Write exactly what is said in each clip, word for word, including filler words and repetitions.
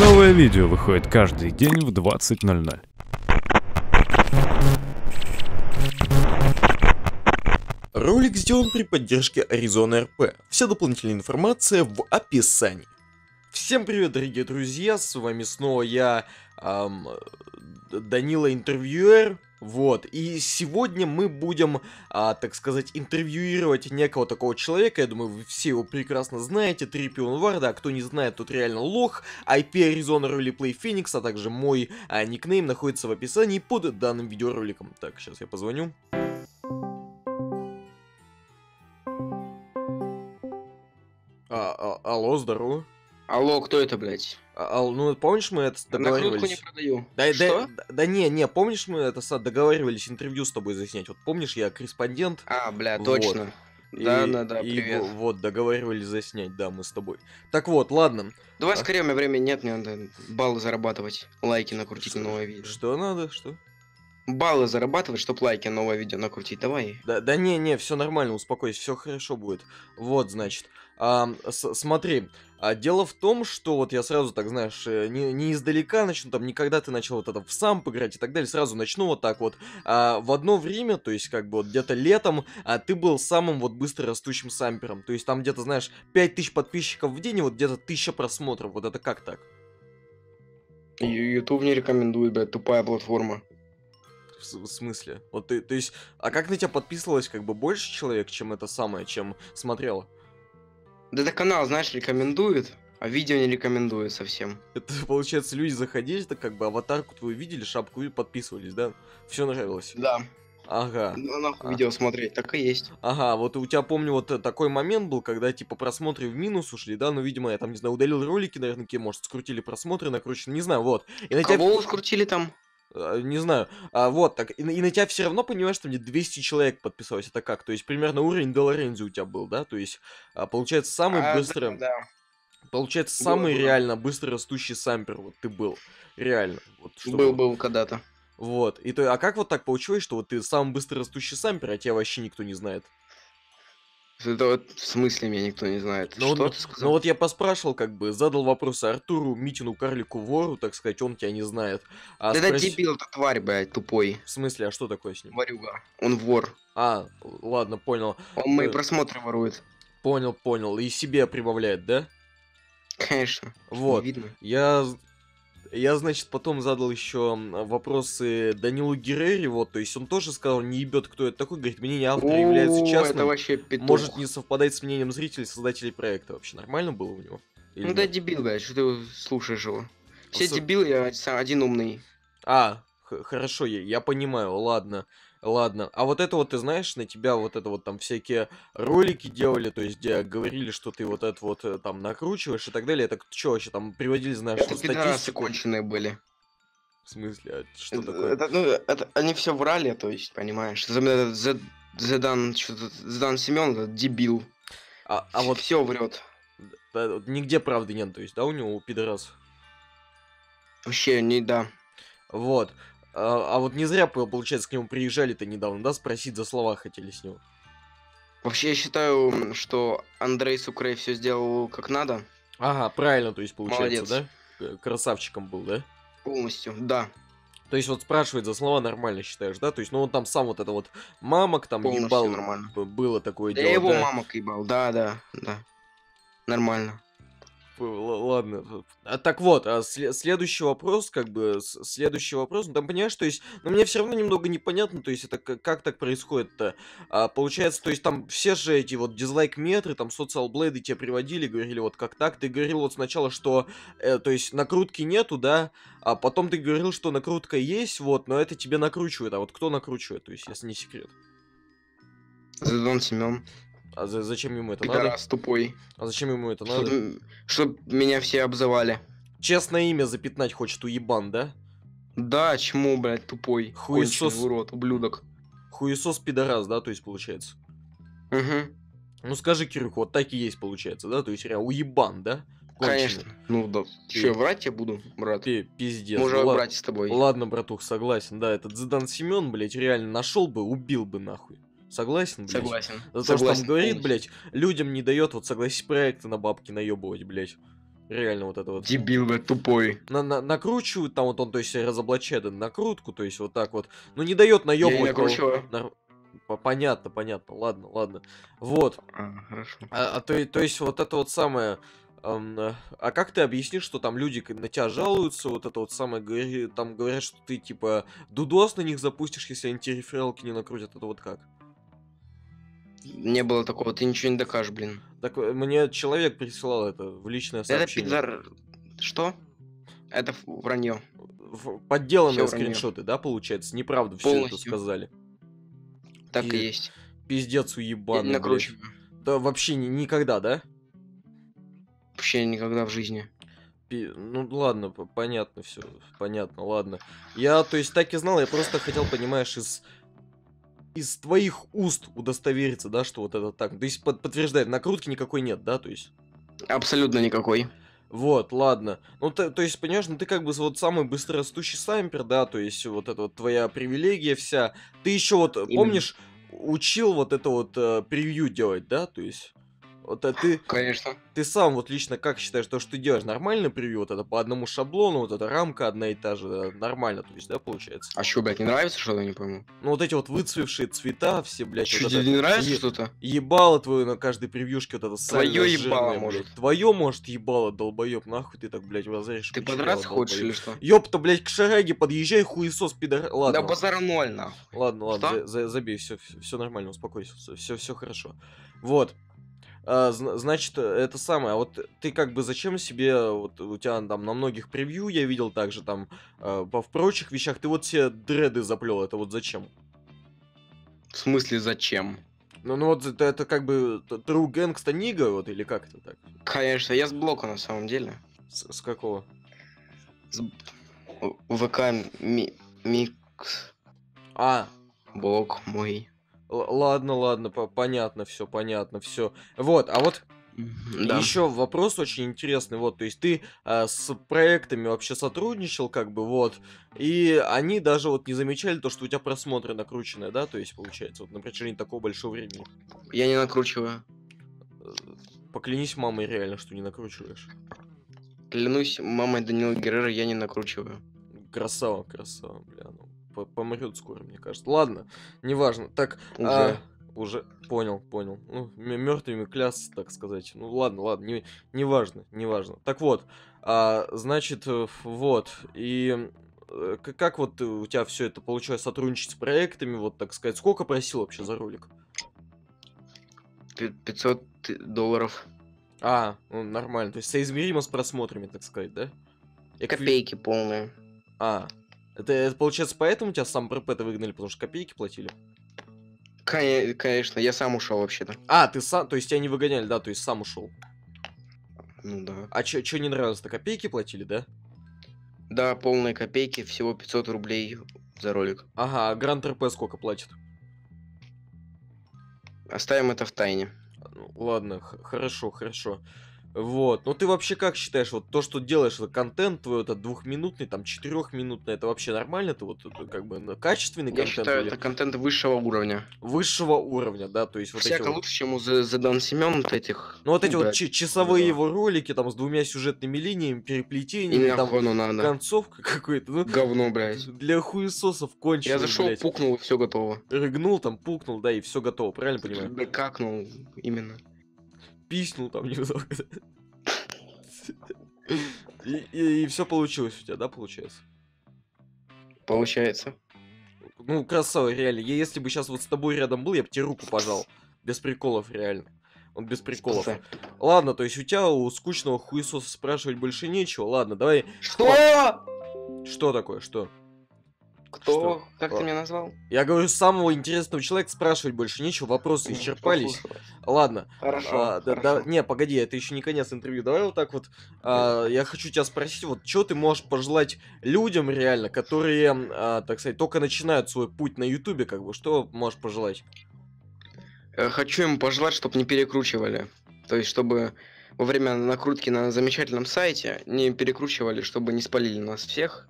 Новое видео выходит каждый день в двадцать ноль ноль. Ролик сделан при поддержке Arizona эр пи. Вся дополнительная информация в описании. Всем привет, дорогие друзья, с вами снова я, эм, Данила Интервьюер. Вот, и сегодня мы будем, а, так сказать, интервьюировать некого такого человека. Я думаю, вы все его прекрасно знаете. Трипион Варда, а кто не знает, тот реально лох. ай пи Arizona Roleplay Phoenix, а также мой а, никнейм находится в описании под данным видеороликом. Так, сейчас я позвоню. А, а, алло, здорово. Алло, кто это, блядь? А, ал, ну, помнишь, мы это договаривались? Накрутку не продаю. Да, Что? да, да, не, не, помнишь, мы это са- договаривались интервью с тобой заснять? Вот помнишь, я корреспондент. А, бля, Вот. точно. И- Да, да, да, и привет. во- вот, договаривались заснять, да, мы с тобой. Так вот, ладно. Давай А. скорее, у меня времени нет, мне надо баллы зарабатывать, лайки накрутить на новое видео. Что надо, что? Баллы зарабатывать, чтоб лайки на новое видео накрутить, давай. Да, да не, не, все нормально, успокойся, все хорошо будет. Вот, значит, ам, с- смотри, а, дело в том, что вот я сразу, так знаешь, э, не, не издалека начну, там, не когда ты начал вот это в сам играть и так далее, сразу начну вот так вот. А, в одно время, то есть, как бы, вот где-то летом, а, ты был самым вот быстро растущим сампером, то есть, там где-то, знаешь, пять тысяч подписчиков в день и вот где-то тысяча просмотров, вот это как так? Ю- Ютуб не рекомендует, блядь, тупая платформа. В, с- в смысле? Вот ты, то есть, а как на тебя подписывалось, как бы, больше человек, чем это самое, чем смотрело? Да это канал, знаешь, рекомендует, а видео не рекомендует совсем. Это, получается, люди заходили, так как бы аватарку твою видели, шапку и подписывались, да? Все нравилось. Да. Ага. Ну нахуй А. видео смотреть, так и есть. Ага, вот у тебя, помню, вот э, такой момент был, когда, типа, просмотры в минус ушли, да? Ну, видимо, я там, не знаю, удалил ролики, наверное, какие, может, скрутили просмотры, накручены, не знаю, вот. И на тебя... Кого вы скрутили там? э, Не знаю. А, вот, так, и, на- и на тебя все равно, понимаешь, что мне двести человек подписалось, это как? То есть, примерно уровень Долорензи у тебя был, да? То есть, а, получается, самый А, быстрый... да, да. Получается, Было, самый было. реально быстро растущий сампер, вот ты был. Реально. Вот, чтобы- Был, был когда-то. Вот. И то, а как вот так получилось, что вот ты самый быстро растущий сампер, а тебя вообще никто не знает? Это вот в смысле меня никто не знает. Ну, Что ну, ты сказал? ну вот я поспрашивал, как бы, задал вопрос Артуру, Митину, Карлику, Вору, так сказать, он тебя не знает. А Да это спроси- дебил, это тварь, блядь, тупой. В смысле, а что такое с ним? Варюга. Он вор. А, л- ладно, понял. Он мои Э, просмотры ворует. Понял, понял. И себе прибавляет, да? Конечно. Что, Вот. не видно? Я, з- я, значит, потом задал еще вопросы Данилу Геррере, вот, то есть он тоже сказал, не ебет, кто это такой, говорит, мнение автора является О, частным, это вообще петух. может не совпадать с мнением зрителей, создателей проекта. Вообще нормально было у него? Или Ну да нет? дебил, блядь, что ты слушаешь его? Все Осо- дебилы, я сам один умный. А, х- хорошо, я, я понимаю, ладно, ладно. А вот это вот, ты знаешь, на тебя вот это вот там всякие ролики делали, то есть где говорили, что ты вот это вот э, там накручиваешь и так далее. Это что вообще там приводили, знаешь, Это пидорасы статистику? конченые были. В смысле, а что Это, такое? это, ну, это, они все врали, то есть, понимаешь? Особенно этот Зед- Зедан, что-то, Зедан Семен, этот дебил. А, а вот Все врет. да, вот нигде правды нет, то есть, да, у него, у пидорасов? Вообще, не да. Вот. А, а вот не зря, по- получается, к нему приезжали-то недавно, да, спросить за слова хотели с него. Вообще, я считаю, что Андрей Сукрей все сделал как надо. Ага, правильно, то есть, получается, Молодец. да? К- Красавчиком был, да? Полностью, да. То есть, вот спрашивает за слова нормально считаешь, да? То есть, ну, он там сам вот это вот мамок там Полностью ебал, нормально. б- было такое Да дело, я его да? мамок ебал, да, да, да. Нормально. Фу, л- ладно. А, так вот, а сле- следующий вопрос, как бы, с- следующий вопрос, ну, там, понимаешь, то есть, ну, мне все равно немного непонятно, то есть, это к- как так происходит-то? А, получается, то есть, там все же эти вот дизлайк-метры, там, социал-блейды тебе приводили, говорили, вот как так, ты говорил вот сначала, что, э, то есть, накрутки нету, да, а потом ты говорил, что накрутка есть, вот, но это тебе накручивает, а вот кто накручивает, то есть, если не секрет? Зедан Семен. А за- зачем ему это надо? Пидорас тупой. А зачем ему это Чтоб, надо? м- чтоб меня все обзывали. Честное имя запятнать хочет уебан, да? Да, чему, блядь, тупой. Хуесос. Конченый урод, ублюдок. Хуесос пидорас, да, то есть, получается? Угу. Ну скажи, Кирюх, вот так и есть, получается, да? То есть, реально, уебан, да? Конченый. Конечно. Ну да. Ты- Че, врать я буду, брат? Пи- Пиздец. Мы уже Ну, ла- брать с тобой. Ладно, братух, согласен, да, этот Зидан Семен, блядь, реально нашел бы, убил бы нахуй. Согласен, блядь? Согласен. За то, что Согласен он говорит, полностью. блядь, людям не дает, вот согласись, проекты на бабки наебывать, блядь. Реально вот это вот. Дебил, блядь, тупой. На -на накручивают, там вот он, то есть, разоблачает накрутку, то есть, вот так вот. Ну, не дает наебывать. Я не накручиваю. На... Понятно, понятно, ладно, ладно. Вот. А, хорошо. А, а то, то есть, вот это вот самое... Эм, а как ты объяснишь, что там люди на тебя жалуются, вот это вот самое, говори, там говорят, что ты, типа, дудос на них запустишь, если антирефералки не накрутят, это вот как? Не было такого, ты ничего не докажешь, блин. Так мне человек присылал это в личное сообщение. Это пидор... Что? Это вранье. Подделанные скриншоты, да, получается? Неправду все это сказали. Так и есть. Пиздец уебаный, Я не накручиваю. Да вообще ни никогда, да? Вообще никогда в жизни. Пи... Ну ладно, понятно все, понятно, ладно. Я, то есть, так и знал, я просто хотел, понимаешь, из... из твоих уст удостовериться, да, что вот это так. То есть под подтверждает, накрутки никакой нет, да, то есть? Абсолютно никакой. Вот, ладно. Ну, то, то есть, понимаешь, ну ты как бы вот самый быстрорастущий снайпер, да, то есть вот это вот твоя привилегия вся. Ты еще вот, Именно. помнишь, учил вот это вот э, превью делать, да, то есть... Вот а ты, Конечно. Ты сам вот лично как считаешь, то, что ты делаешь, нормально превью? Вот это по одному шаблону, вот эта рамка одна и та же, да, нормально, то есть, да, получается? А что, блядь, не нравится что-то, не пойму? Ну вот эти вот выцвевшие цвета все, блядь. Что, вот тебе это... не нравится е... что-то? Ебало твое на каждой превьюшке, вот это Твое ебало, может. Твое, может, ебало, долбоеб, нахуй ты так, блядь, разрежешь. Ты подраться хочешь или что? Ёпта, блядь, к шараге подъезжай, хуесос, пидор. Ладно. Да базара ноль, нахуй. Ладно, ладно, за за забей, все, все нормально, успокойся, все, все хорошо. Вот. А, значит, это самое, а вот ты как бы зачем себе, вот у тебя там на многих превью, я видел также там, э, в прочих вещах, ты вот все дреды заплел, это вот зачем? В смысле зачем? Ну, ну вот это, это как бы True Gangsta Nigga, вот, или как это так? Конечно, я с блока на самом деле. С, с какого? С ВК ми микс. А. Блок мой. Л ладно, ладно, по понятно, все, понятно, все. Вот, а вот да. Еще вопрос очень интересный, вот, то есть ты а, с проектами вообще сотрудничал, как бы, вот, и они даже вот не замечали то, что у тебя просмотры накрученные, да, то есть, получается, вот на протяжении такого большого времени. Я не накручиваю. Поклянись мамой реально, что не накручиваешь. Клянусь мамой Данила Геррера, я не накручиваю. Красава, красава, бля, ну. Помрет скоро, мне кажется. Ладно, неважно. Так, уже, а, уже понял, понял. Ну, мертвыми клясться, так сказать. Ну, ладно, ладно, не, не важно, не важно. Так вот, а, значит, вот, и как вот у тебя все это получилось сотрудничать с проектами, вот, так сказать, сколько просил вообще за ролик? пятьсот долларов. А, ну, нормально, то есть соизмеримо с просмотрами, так сказать, да? Копейки полные. А, Это, это получается поэтому тебя сам ПРП-то выгнали, потому что копейки платили? Конечно, я сам ушел вообще-то. А, ты сам, то есть тебя не выгоняли, да, то есть сам ушел. Ну да. А чё, чё не нравилось-то, копейки платили, да? Да, полные копейки, всего пятьсот рублей за ролик. Ага, а Гранд РП сколько платит? Оставим это в тайне. Ну, ладно, хорошо, хорошо. Вот, ну ты вообще как считаешь, вот то, что делаешь, это контент твой, это двухминутный, там, четырехминутный, это вообще нормально? Ты вот, это, как бы, качественный Я контент? считаю, или... это контент высшего уровня. Высшего уровня, да, то есть вот Всяко эти вот... лучше, чем у Задан Семен вот этих... Ну вот эти ну, вот часовые да. его ролики, там, с двумя сюжетными линиями, переплетениями, И там, надо. концовка какой-то, ну... Говно, блядь. Для хуесосов кончено, Я зашел, блядь. пукнул, и все готово. Рыгнул, там, пукнул, да, и все готово, правильно понимаю? Да какнул, именно. Писнул там немного. И, и, и все получилось у тебя, да, получается? Получается. Ну, красава, реально. Я, если бы сейчас вот с тобой рядом был, я бы тебе руку пожал. Без приколов, реально. Он без приколов. Спасай. Ладно, то есть у тебя у скучного хуесоса спрашивать больше нечего. Ладно, давай. Что? Что такое, что? Кто? Что? Как О. ты меня назвал? Я говорю, самого интересного человека спрашивать больше нечего, вопросы исчерпались. Ладно. Хорошо, А, да, хорошо. да, не, погоди, это еще не конец интервью. Давай вот так вот. А, я хочу тебя спросить, вот что ты можешь пожелать людям реально, которые, а, так сказать, только начинают свой путь на Ютубе, как бы, что можешь пожелать? Хочу им пожелать, чтобы не перекручивали. То есть, чтобы во время накрутки на замечательном сайте не перекручивали, чтобы не спалили нас всех.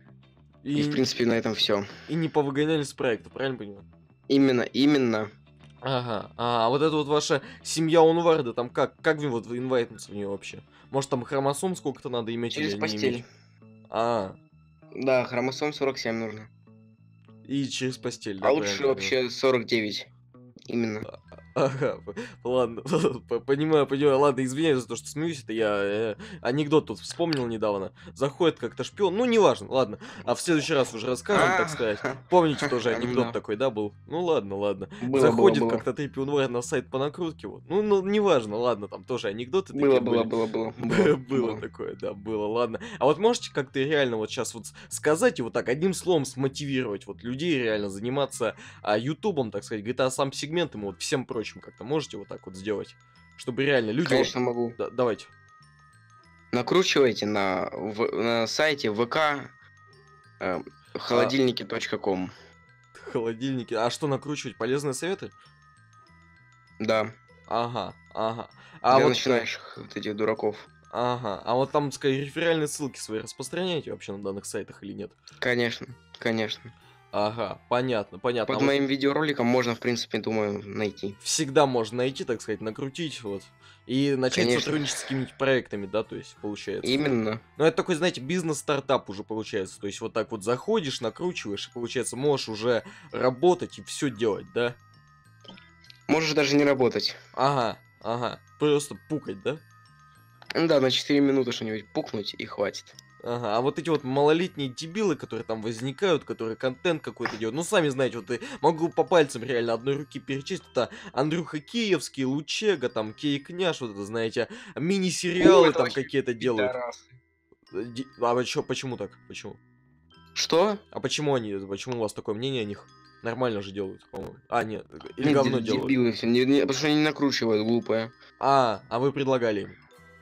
И, и в принципе, на этом все. И не повыгоняли с проекта, правильно понимаю? Именно, именно. Ага, а вот это вот ваша семья Унварда, там как, как вы вот вы инвайтнуться в нее вообще? Может там хромосом сколько-то надо иметь Через или не постель. иметь? А, Да, хромосом сорок семь нужно. и через постель, А да, правильно лучше понимаю? вообще сорок девять. Именно. Ага, п- ладно, п- понимаю, понимаю, ладно, извиняюсь за то, что смеюсь, это я э, анекдот тут вспомнил недавно. Заходит как-то шпион, ну, неважно, ладно, а в следующий раз уже расскажем, так А, сказать. Помните, тоже анекдот да. такой, да, был? Ну, ладно, ладно. Было, было, Заходит было. как-то Трипи Унвар на сайт по накрутке, вот. Ну, ну, неважно, ладно, там тоже анекдоты Было, такие было, были. было, было, было, Было было. такое, да, было, ладно. А вот можете как-то реально вот сейчас вот с- сказать и вот так одним словом смотивировать вот людей реально заниматься а, ютубом, так сказать, джи ти эй сам сегментом и вот всем прочим как-то можете вот так вот сделать? Чтобы реально люди вот... Конечно, могу. Да, давайте. Накручивайте на, в- на сайте вэ ка э, холодильники точка ком. Холодильники. А что накручивать? Полезные советы? Да. Ага, ага. А Для вот... э, начинающих вот этих дураков. Ага. А вот там, скажем, реферальные ссылки свои распространяете вообще на данных сайтах или нет? Конечно, конечно. Ага, понятно, понятно. Под А вот моим видеороликом можно, в принципе, думаю, найти. всегда можно найти, так сказать, накрутить, вот. И начать Конечно. сотрудничать с какими-нибудь проектами, да, то есть, получается. Именно. Ну, это такой, знаете, бизнес-стартап уже получается. То есть, вот так вот заходишь, накручиваешь, и, получается, можешь уже работать и все делать, да? Можешь даже не работать. Ага, ага. Просто пукать, да? Ну да, на четыре минуты что-нибудь пукнуть и хватит. Ага, а вот эти вот малолетние дебилы, которые там возникают, которые контент какой-то делают, ну, сами знаете, вот и могу по пальцам реально одной руки перечесть, это Андрюха Киевский, Лучега, там, Кей Княж, вот это, знаете, мини-сериалы Ой, это там вообще какие-то делают. пидорасы. Э, ди- А чё, почему так? Почему? Что? А почему они, почему у вас такое мнение о них? Нормально же делают, по-моему. А, нет, или Нет, говно де- делают. дебилы все, не- не- потому что они накручивают, глупые. А, а вы предлагали им.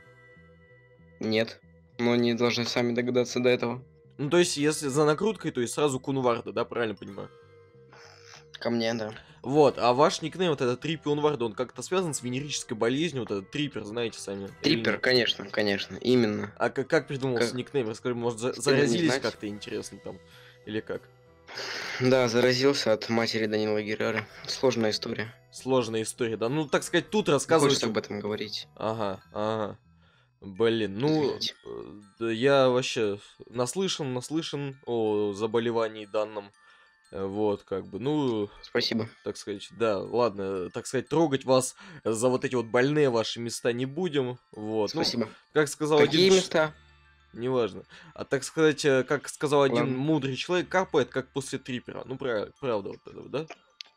Нет. Но они должны сами догадаться до этого. Ну, то есть, если за накруткой, то есть сразу Кунварда, да, правильно понимаю? Ко мне, да. Вот, а ваш никнейм, вот этот Трипи Унварда, он как-то связан с венерической болезнью, вот этот Трипер, знаете сами? или Триппер, нет? конечно, конечно, именно. А как, как придумался Как- никнейм? Расскажи, может, за- Хотели бы не заразились знать. как-то интересно там? Или как? Да, заразился от матери Данила Геррера. Сложная история. Сложная история, да? Ну, так сказать, тут Не рассказывать... хочется об этом говорить. Ага, ага. Блин, ну, Извините. э, да я вообще наслышан, наслышан о заболевании данном. Э, Вот, как бы, ну, Спасибо. так сказать, да, ладно, э, так сказать, трогать вас за вот эти вот больные ваши места не будем. Вот, ну, Спасибо. как сказал Какие один... ш- места? Неважно. А так сказать, э, как сказал один Ладно. мудрый человек, капает, как после трипера. Ну, пра- правда, вот это, вот, да?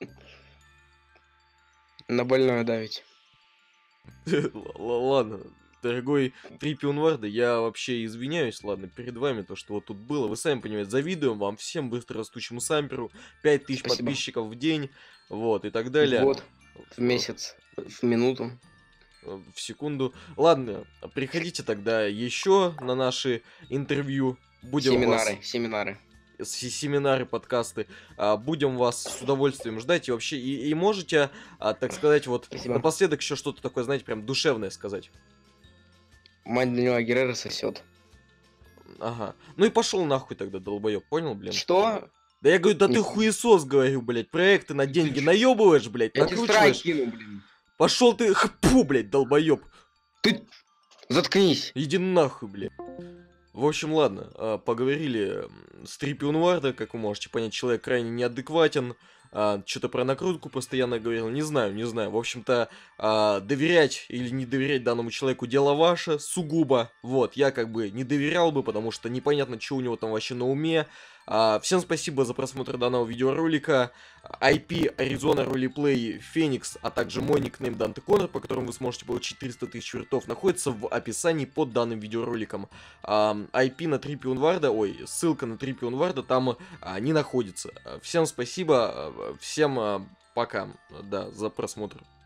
На больное давить. Л- л- Ладно, дорогой Трипи Унварда, я вообще извиняюсь, ладно, перед вами, то, что вот тут было. Вы сами понимаете, завидуем вам всем быстрорастущему самперу, пять тысяч Спасибо. подписчиков в день, вот, и так В далее. год, в месяц, в минуту. э, В секунду. Ладно, приходите тогда еще на наши интервью. Будем Семинары, вас... семинары. с- семинары, подкасты. А, Будем вас с удовольствием ждать. И вообще, и, и можете, а, так сказать, вот Спасибо. напоследок еще что-то такое, знаете, прям душевное сказать. Мать Данила Геррера сосет. Ага. Ну и пошел нахуй тогда, долбоеб, понял, блин? Что? Да я говорю, да ты Нихуя. хуесос, говорю, блядь, проекты на деньги чё? наебываешь, блядь, Я тебе страйк накручиваешь. кину, блин. Пошел ты, хпу, блядь, долбоеб. Ты заткнись. Иди нахуй, блядь. В общем, ладно, а, поговорили м, с Трипи Унварда, как вы можете понять, человек крайне неадекватен, что-то про накрутку постоянно говорил, не знаю, не знаю. В общем-то, а, доверять или не доверять данному человеку дело ваше, сугубо. Вот, я как бы не доверял бы, потому что непонятно, что у него там вообще на уме. А, всем спасибо за просмотр данного видеоролика. ай пи Arizona Roleplay Phoenix, а также мой никнейм Данте Коннор, по которому вы сможете получить триста тысяч вертов, находится в описании под данным видеороликом. А, ай пи на Трипи Унварда, ой, ссылка на Трипи Унварда там а, не находится. А, Всем спасибо, а, всем а, пока, да, за просмотр.